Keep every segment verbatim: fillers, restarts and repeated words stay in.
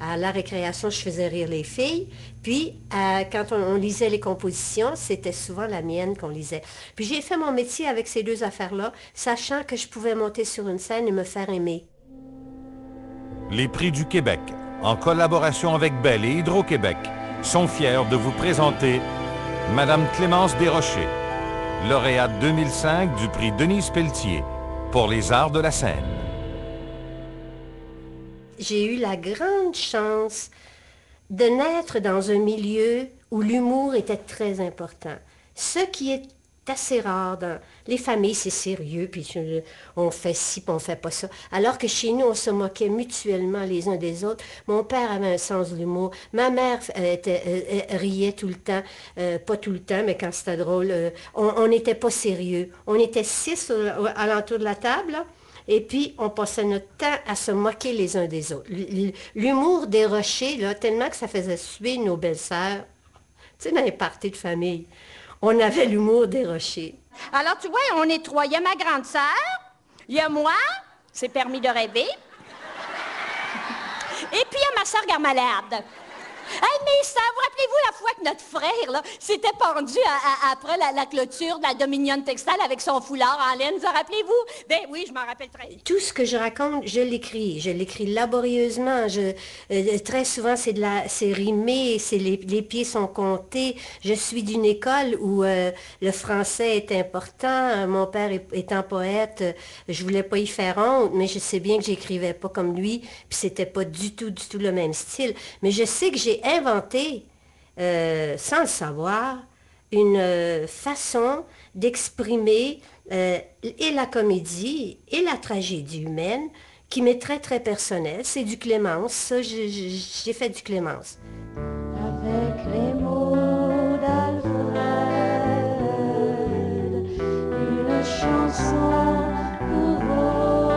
À la récréation, je faisais rire les filles. Puis, euh, quand on, on lisait les compositions, c'était souvent la mienne qu'on lisait. Puis j'ai fait mon métier avec ces deux affaires-là, sachant que je pouvais monter sur une scène et me faire aimer. Les Prix du Québec, en collaboration avec Bell et Hydro-Québec, sont fiers de vous présenter Madame Clémence Desrochers, lauréate deux mille cinq du prix Denise Pelletier pour les arts de la scène. J'ai eu la grande chance de naître dans un milieu où l'humour était très important. Ce qui est assez rare dans les familles, c'est sérieux, puis on fait ci, puis on fait pas ça. Alors que chez nous, on se moquait mutuellement les uns des autres. Mon père avait un sens de l'humour. Ma mère euh, était, euh, riait tout le temps. Euh, pas tout le temps, mais quand c'était drôle, euh, on n'était pas sérieux. On était six à l'entour de la table, là. Et puis, on passait notre temps à se moquer les uns des autres. L'humour des rochers, là, tellement que ça faisait suer nos belles-sœurs. Tu sais, dans les parties de famille, on avait l'humour des rochers. Alors, tu vois, on est trois. Il y a ma grande sœur, il y a moi, c'est permis de rêver, et puis il y a ma sœur Garmalade. Hey, mais ça, vous rappelez-vous la fois que notre frère, là, s'était pendu à, à, après la, la clôture de la Dominion Textile avec son foulard en laine, vous en rappelez-vous? Ben oui, je m'en rappelle très bien. Tout ce que je raconte, je l'écris. Je l'écris laborieusement. Je, euh, très souvent, c'est de la, c'est rimé, c'est les, les pieds sont comptés. Je suis d'une école où euh, le français est important. Mon père étant poète, euh, je voulais pas y faire honte, mais je sais bien que j'écrivais pas comme lui, puis c'était pas du tout, du tout le même style. Mais je sais que j'ai inventé, euh, sans le savoir, une euh, façon d'exprimer euh, et la comédie et la tragédie humaine qui m'est très, très personnelle. C'est du Clémence, ça, j'ai fait du Clémence. Avec les mots d'Alfred, une chanson pour Rose.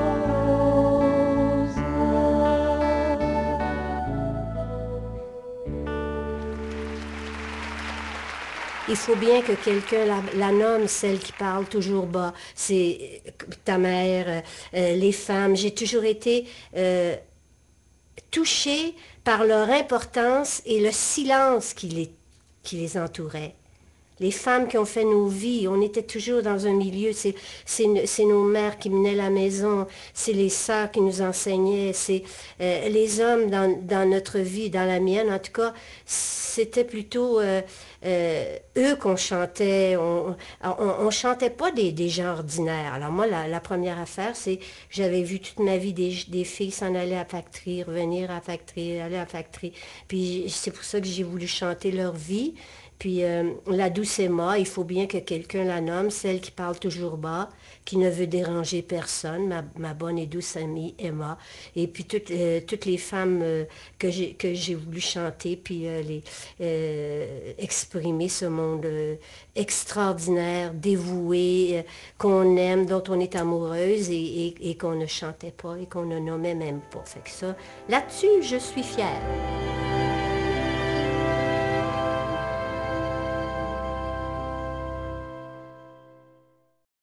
Il faut bien que quelqu'un la, la nomme, celle qui parle toujours bas. C'est ta mère, euh, les femmes. J'ai toujours été euh, touchée par leur importance et le silence qui les, qui les entourait. Les femmes qui ont fait nos vies, on était toujours dans un milieu, c'est, c'est, c'est nos mères qui menaient la maison, c'est les sœurs qui nous enseignaient, c'est euh, les hommes dans, dans notre vie, dans la mienne en tout cas, c'était plutôt euh, euh, eux qu'on chantait, on, on, on chantait pas des, des gens ordinaires. Alors moi, la, la première affaire, c'est que j'avais vu toute ma vie des, des filles s'en aller à la factory, revenir à la factory, aller à la factory, puis c'est pour ça que j'ai voulu chanter leur vie. Puis euh, la douce Emma, il faut bien que quelqu'un la nomme, celle qui parle toujours bas, qui ne veut déranger personne, ma, ma bonne et douce amie Emma. Et puis toutes, euh, toutes les femmes euh, que j'ai que j'ai voulu chanter, puis euh, les, euh, exprimer ce monde euh, extraordinaire, dévoué, euh, qu'on aime, dont on est amoureuse et, et, et qu'on ne chantait pas et qu'on ne nommait même pas. Fait que ça, là-dessus, je suis fière.